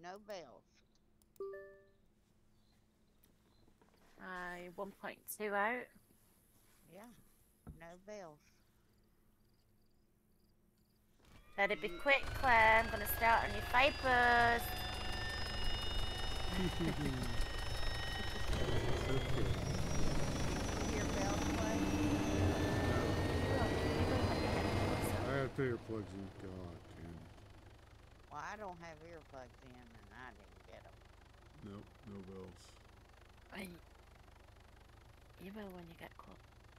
No bells. 1.2 out. Yeah, no bells. Better be quick, Claire. I'm gonna start on your fibers. Okay. Hear bells play? I have to put earplugs in. God damn. Well, I don't have earplugs in, and I didn't get them. Nope, no bells. You will when you get close.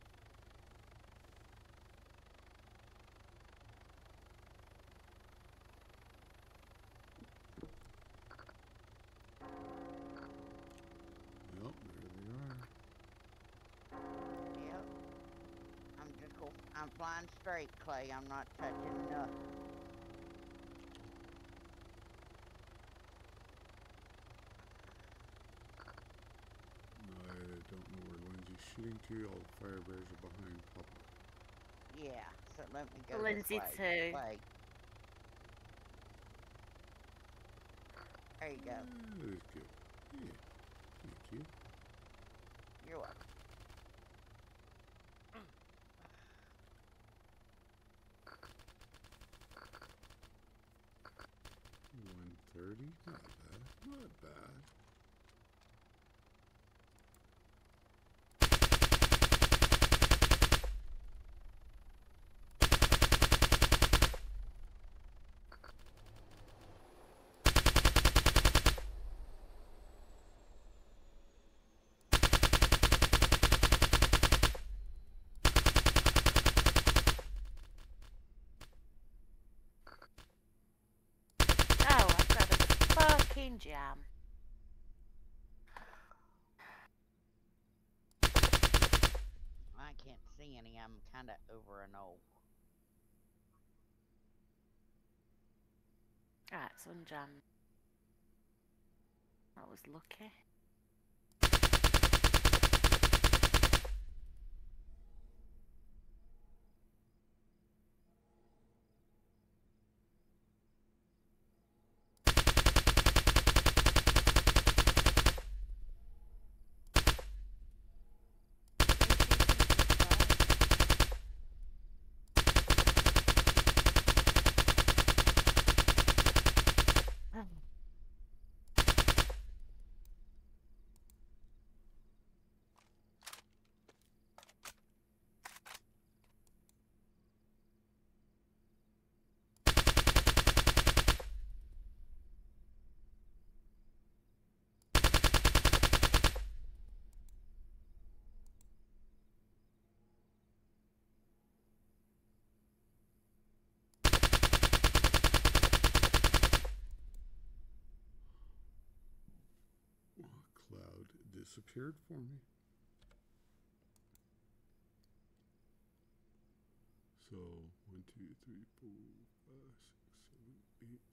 Yep, there they are. Yep. I'm flying straight, Clay. I'm not touching nothing. I don't know where Lindsay's shooting to. All the fire bears are behind Papa. Yeah, so let me go Linzi this way. too. Clay. There you go. That is good. Yeah. Thank you. You're welcome. 130. Not bad. Not bad. Oh, I've got a fucking jam. I can't see any. I'm kind of over an old. Right, it's unjammed. That was lucky. Cloud disappeared for me. So 1, 2, 3, 4, 5, 6, 7, 8.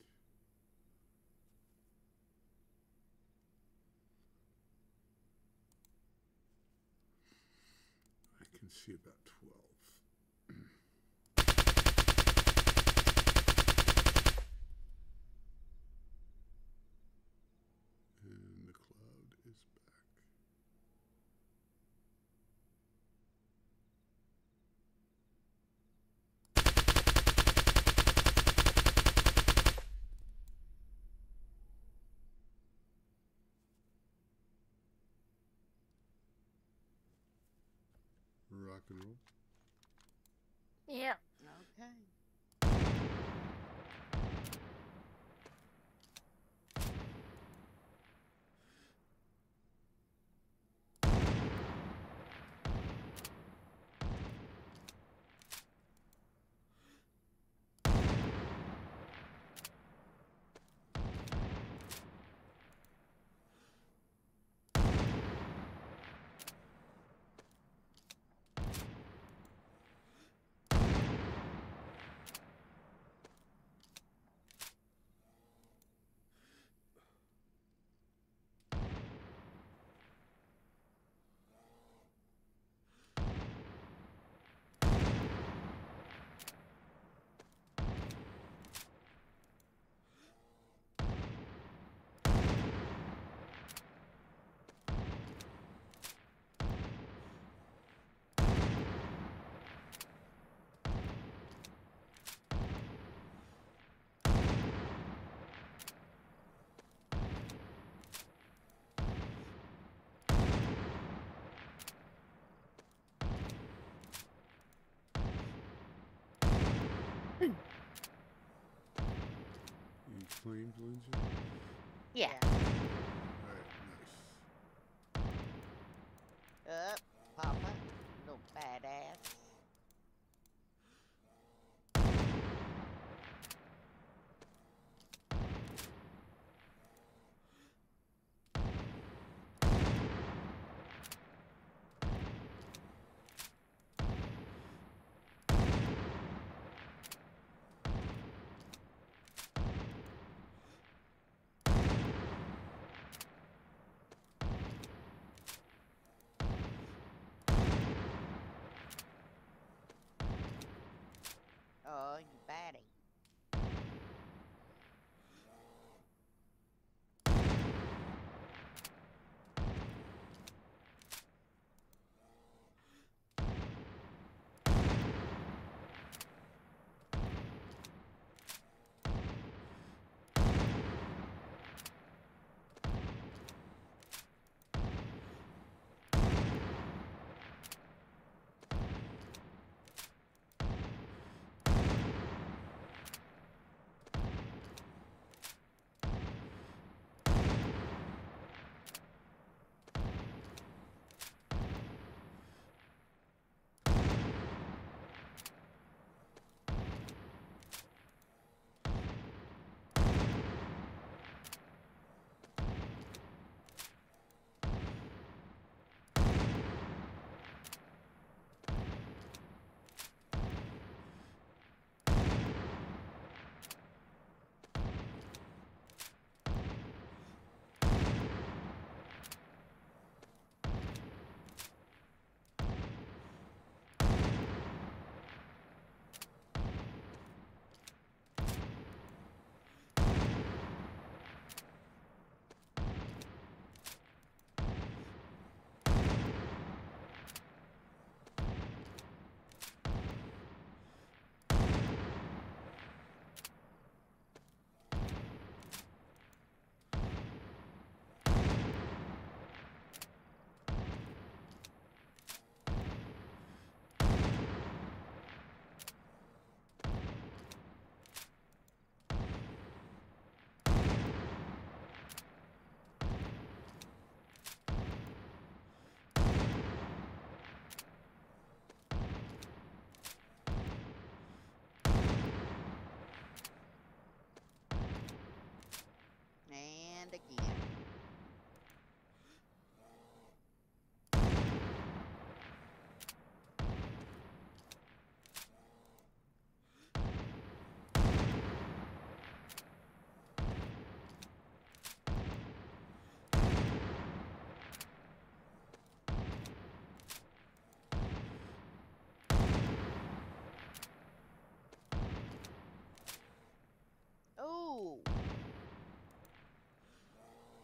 I can see about 12. And the cloud is back. Rock and roll. Yep. Okay. claimed, Lindsay? Yeah. Alright, nice. Up, Papa, you little badass. Oh, you baddie. And again. Oh.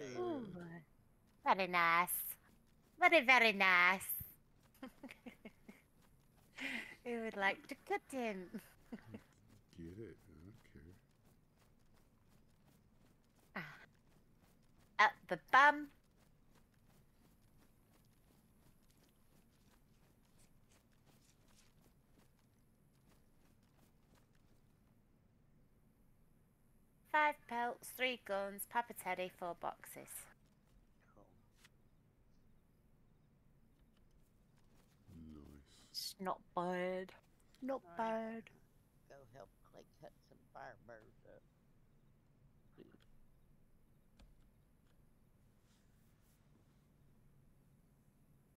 Ooh, very nice. Very, very nice. Who would like to cut him? Get it? Okay. Up the bum. Five pelts, 3 guns, Papa Teddy, 4 boxes. Cool. Nice. It's not bad. Not Alright. bad. Go help Clay cut some firebirds.